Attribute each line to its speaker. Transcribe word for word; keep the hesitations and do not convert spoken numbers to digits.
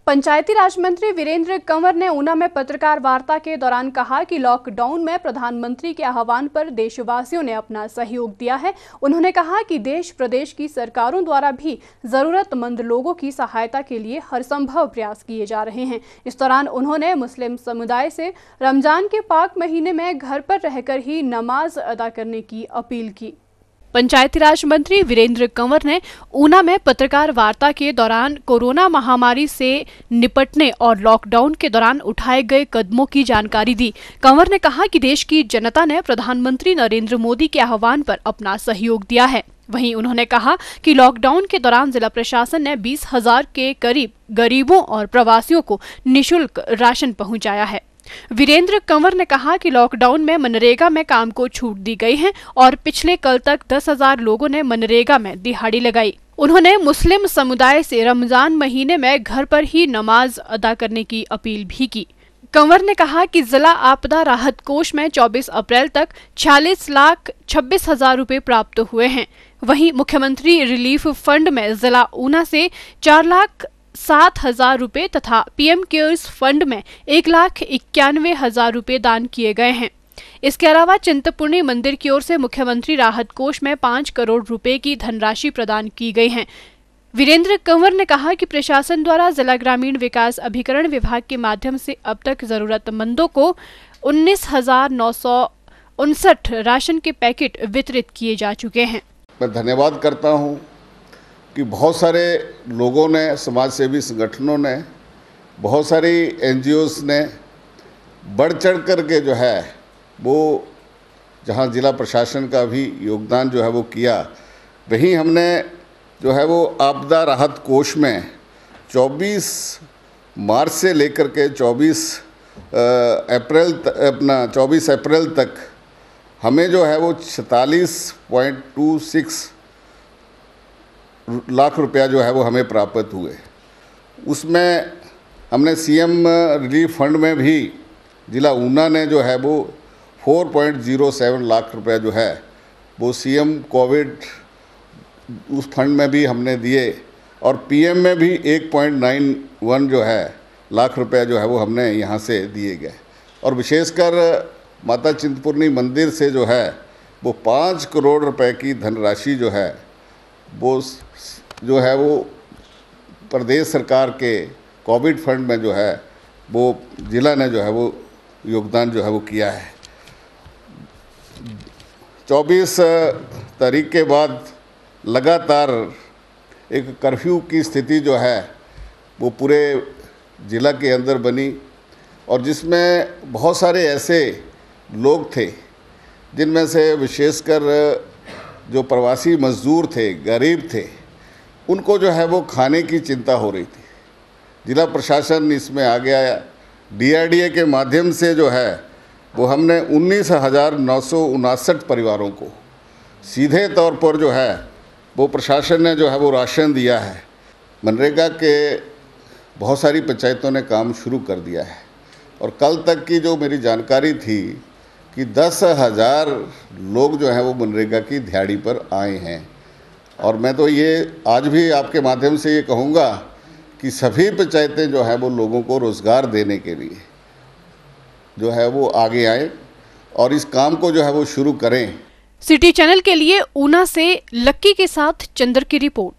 Speaker 1: पंचायती राज मंत्री वीरेंद्र कंवर ने ऊना में पत्रकार वार्ता के दौरान कहा कि लॉकडाउन में प्रधानमंत्री के आह्वान पर देशवासियों ने अपना सहयोग दिया है। उन्होंने कहा कि देश प्रदेश की सरकारों द्वारा भी जरूरतमंद लोगों की सहायता के लिए हर संभव प्रयास किए जा रहे हैं। इस दौरान उन्होंने मुस्लिम समुदाय से रमजान के पाक महीने में घर पर रहकर ही नमाज अदा करने की अपील की। पंचायती राज मंत्री वीरेंद्र कंवर ने ऊना में पत्रकार वार्ता के दौरान कोरोना महामारी से निपटने और लॉकडाउन के दौरान उठाए गए कदमों की जानकारी दी। कंवर ने कहा कि देश की जनता ने प्रधानमंत्री नरेंद्र मोदी के आह्वान पर अपना सहयोग दिया है। वहीं उन्होंने कहा कि लॉकडाउन के दौरान जिला प्रशासन ने बीस हजार के करीब गरीबों और प्रवासियों को निःशुल्क राशन पहुंचाया है। वीरेंद्र कंवर ने कहा कि लॉकडाउन में मनरेगा में काम को छूट दी गई है और पिछले कल तक दस हजार लोगों ने मनरेगा में दिहाड़ी लगाई। उन्होंने मुस्लिम समुदाय से रमजान महीने में घर पर ही नमाज अदा करने की अपील भी की। कंवर ने कहा कि जिला आपदा राहत कोष में चौबीस अप्रैल तक छियालीस लाख छब्बीस हजार रुपए प्राप्त हुए हैं। वहीं मुख्यमंत्री रिलीफ फंड में जिला ऊना से चार लाख सात हजार रुपए तथा पीएम केयर्स फंड में एक लाख इक्यानवे हजार रुपए दान किए गए हैं। इसके अलावा चिंतपूर्णी मंदिर की ओर से मुख्यमंत्री राहत कोष में पाँच करोड़ रुपए की धनराशि प्रदान की गई है। वीरेंद्र कंवर ने कहा कि प्रशासन द्वारा जिला ग्रामीण विकास अभिकरण विभाग के माध्यम से अब तक जरूरतमंदों को उन्नीस हजार नौ सौ उनसठ राशन के पैकेट वितरित किए जा चुके हैं।
Speaker 2: मैं धन्यवाद करता हूं कि बहुत सारे लोगों ने, समाज सेवी संगठनों ने, बहुत सारी एनजीओस ने बढ़ चढ़ कर के जो है वो जहां जिला प्रशासन का भी योगदान जो है वो किया। वहीं हमने जो है वो आपदा राहत कोष में चौबीस मार्च से लेकर के चौबीस अप्रैल अपना चौबीस अप्रैल तक हमें जो है वो सैंतालीस पॉइंट टू सिक्स लाख रुपया जो है वो हमें प्राप्त हुए। उसमें हमने सीएम रिलीफ फंड में भी जिला ऊना ने जो है वो चार पॉइंट शून्य सात लाख रुपया जो है वो सीएम कोविड उस फंड में भी हमने दिए और पीएम में भी एक पॉइंट नौ एक जो है लाख रुपया जो है वो हमने यहाँ से दिए गए। और विशेषकर माता चिंतपूर्णी मंदिर से जो है वो पाँच करोड़ रुपए की धनराशि जो है वो जो है वो प्रदेश सरकार के कोविड फंड में जो है वो जिला ने जो है वो योगदान जो है वो किया है। चौबीस तारीख के बाद लगातार एक कर्फ्यू की स्थिति जो है वो पूरे ज़िला के अंदर बनी और जिसमें बहुत सारे ऐसे लोग थे जिनमें से विशेषकर जो प्रवासी मजदूर थे, गरीब थे, उनको जो है वो खाने की चिंता हो रही थी। जिला प्रशासन इसमें आ गया। डीआरडीए के माध्यम से जो है वो हमने उन्नीस हज़ार नौ सौ उनासठ परिवारों को सीधे तौर पर जो है वो प्रशासन ने जो है वो राशन दिया है। मनरेगा के बहुत सारी पंचायतों ने काम शुरू कर दिया है और कल तक की जो मेरी जानकारी थी कि दस हज़ार लोग जो हैं वो मनरेगा की दिहाड़ी पर आए हैं। और मैं तो ये आज भी आपके माध्यम से ये कहूँगा कि सभी पंचायतें जो है वो लोगों को रोज़गार देने के लिए जो है वो आगे आए और इस काम को जो है वो शुरू करें।
Speaker 1: सिटी चैनल के लिए ऊना से लक्की के साथ चंद्र की रिपोर्ट।